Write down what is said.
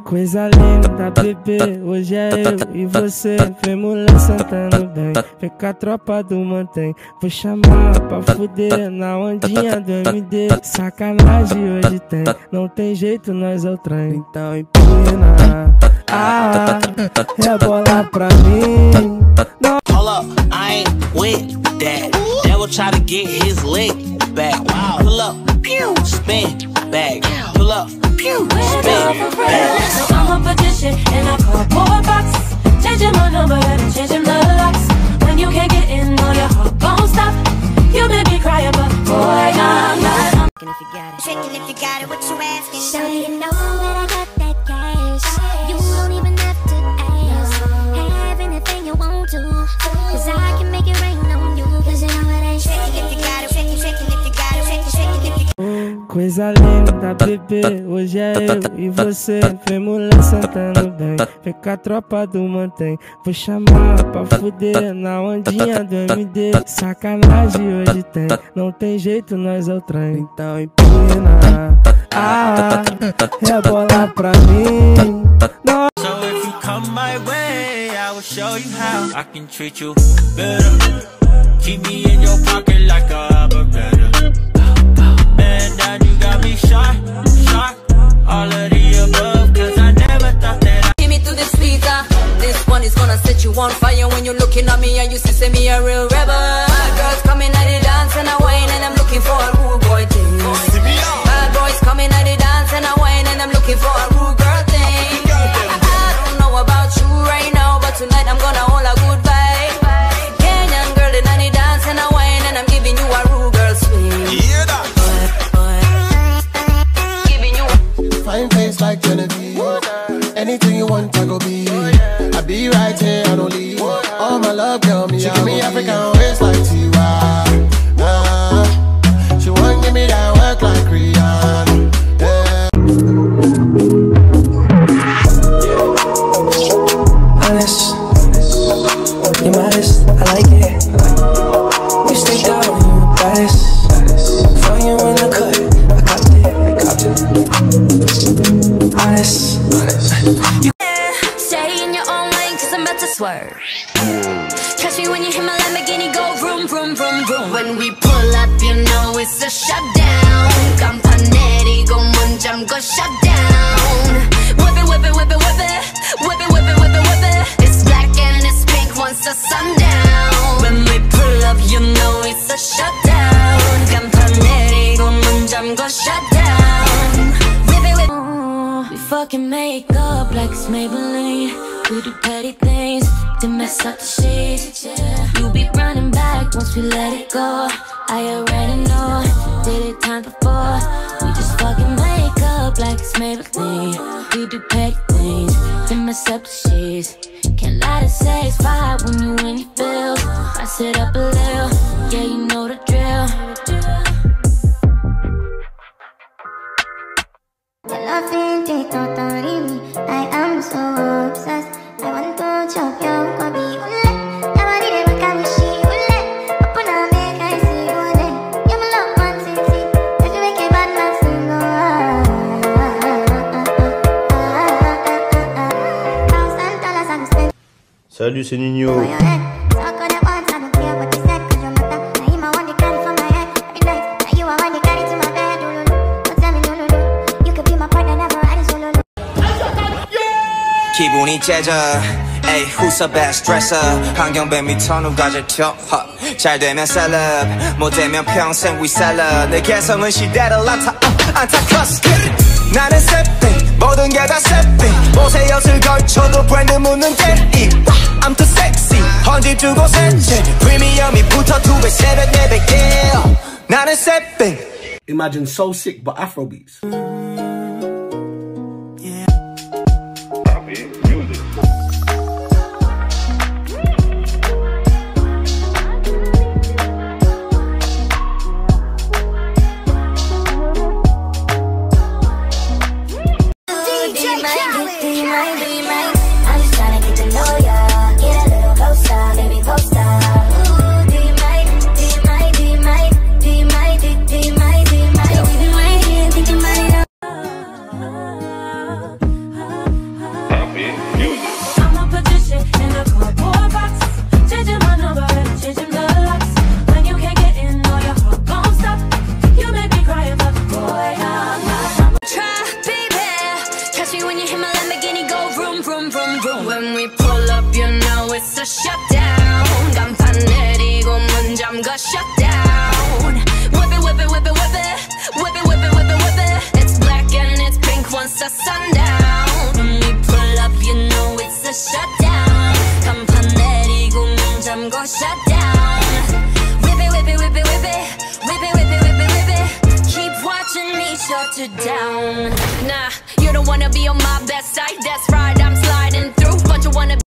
Coisa linda, bebê, hoje é eu e você. Vem mulher sentando bem, vem com a tropa do mantém. Vou chamar pra fuder na ondinha do MD. Sacanagem hoje tem, não tem jeito, nós é o trem. Então empina, rebola pra mim. Não. Hold up, I ain't with that. Devil try to get his leg back. Wow. Pull up, pew, spin back. Pull up, pew, spin back. So I'm a petition in a cardboard box. Changing my number and changing the locks. When you can't get in, all your heart gon' stop. You made me cry, but boy, I'm not. If you got it, trickin' if you got it, what you asking? So you know that I got that cash. You don't even have to ask. Have anything you want to, 'cause I can make it rain on you. 'Cause you know it ain't Trickin' if you got it, trickin' if you got it, trickin' if you. Coisa linda, bebê, hoje é eu e você. Vem mulher sentando bem, vem com a tropa do mantém. Vou chamar pra fuder na ondinha do MD. Sacanagem hoje tem, não tem jeito, nós é o trem. Então empina, rebola pra mim. Não. So if you come my way, I will show you how I can treat you better. Keep me in your pocket like a better. Man, now you got me shy, all of the above, 'cause I never thought that I. Give me to the speaker. This one is gonna set you on fire when you're looking at me and you see me a real rebel. My girls coming at the dance and I whine and I'm looking for a rude boy thing. Bad boys coming at the dance and I whine and I'm looking for a rude girl thing. I don't know about you right now, but tonight I'm gonna hold a good vibe. Kenyan girl in the dance and I whine and I'm giving you a rude girl swing. Hear that? Giving you a fine face like Genevieve. Anything you want, I go be. I be right here, I don't leave. All my love, girl, me. She give me African waist like Tiwa. She won't give me that work like Rihanna. Yeah. Honest, you're modest, I like it. You stay down, you baddest. For you in the cut, I copped it. Honest, you stay in your own lane, 'cause I'm about to swerve. Catch me when you hit my Lamborghini, go vroom, vroom, vroom, vroom. When we pull up, you know it's a shutdown. Campanetti, go munjam, go shut down. Whip it, whip it, whip it, whip it. Whip it, whip it, whip it, whip it. It's black and it's pink once the sun down. When we pull up, you know it's a shutdown. Campanetti, go munjam, go shut down. Whip it, whip it. We fucking make up like it's Maybelline. We do petty things to mess up the sheets. You be running back once we let it go. I already know, did it time before. We just fucking make up like it's Maybelline. We do petty things to mess up the sheets. Can't lie to say it's fine when you in your feels. I sit up a little, yeah, you know the drill. Your loving take totally me. I am so obsessed. I want to chop your kobe. Nobody ever can wish you open up, make I see you there. You're my love, man, sexy. If you make a bad man sing, Salut, c'est Nino. 기분이 째져 에이 who's the best dresser 환경배 밑터 누가 제일 top 잘 되면 셀럽 못 되면 평생 we seller 내 개성은 시대를 안타커스 나는 새삥 모든 게 다 새삥 옷에 엿을 걸쳐도 브랜드 묻는 대리 I'm too sexy 헌집 주고 셋째 프리미엄이 붙어 2배 3배 4배 yeah 나는 새삥 Imagine So Sick but Afrobeats. shut down. Whip it, whip it, whip it, whip it. Whip it, whip it, whip it, whip it. Keep watching me shut it down. Nah, you don't wanna be on my best side. That's right, I'm sliding through. Bunch of wanna